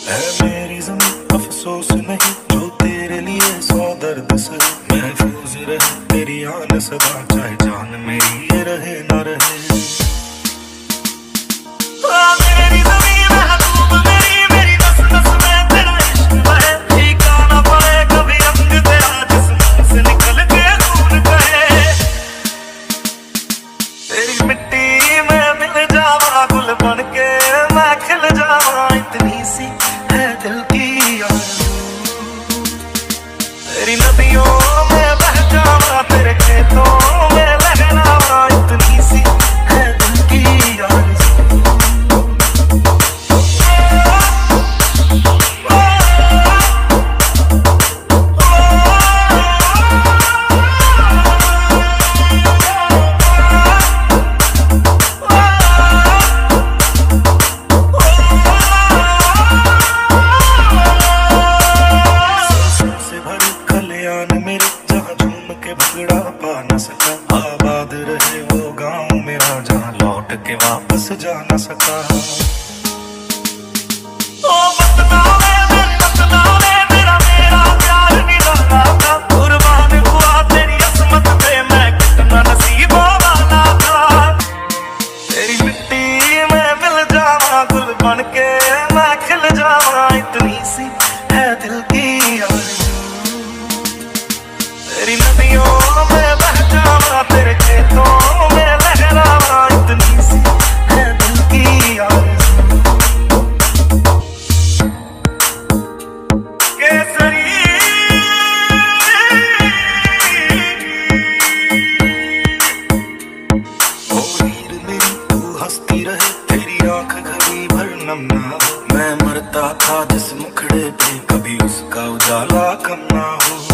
है मेरी ज़मीं अफसोस नहीं, जो तेरे लिए 100 दर्द से महफूज रहे तेरी आन सदा, चाहे जान मेरी ये रहे ना रहे। मेरी ज़मीं महबूब मेरी, मेरी नस नस में तेरा इश्क बहे, फीका ना पड़े कभी रंग तेरा, जिस्म से निकल के खून कहे। तेरी मिट्टी में मिल जावा गुल बन के, मैं खिल जावा, इतनी सी है दिल की आरज़ू। तेरी नदियों में बह जावा, तेरे खेतों में लहरावा, इतनी सी है दिल की आरज़ू। भगड़ा पा न सका, आबाद रहे वो गांव मेरा, जहां लौट के वापस जा न सका। ओ बतनावे मेरा प्यार निराला था, कुर्बान हुआ तेरी असमत पे, मैं कितना नसीबों वाला था। तेरी मिट्टी में मिल जावा गुल बन के, मैं खिल जावा, इतनी सी है दिल की आरज़ू। तेरी नदियों में बह जावा, तेरे खेतों में लहरावा, इतनी सी है दिल की आरज़ू। केसरी ओ हीर मेरी तू हंसती रहे, तेरी आंख घड़ी भर नम ना हो। मैं मरता था जिस मुखड़े पे, कभी उसका उजाला कम ना हो।